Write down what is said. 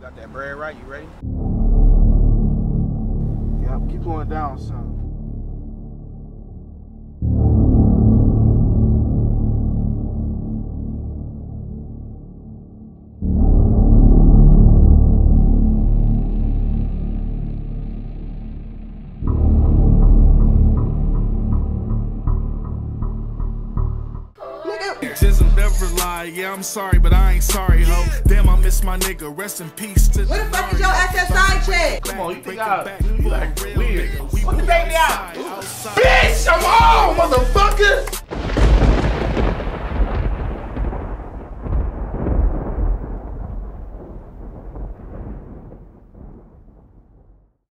Got that bread right? You ready? Yep, keep going down, son. Gizzle never lied, yeah, I'm sorry, but I ain't sorry, ho. Damn, I miss my nigga, rest in peace to Where the fuck is your SSI check? Come on, you think you like weird. Put the baby out! Bitch, I'm on, motherfucker!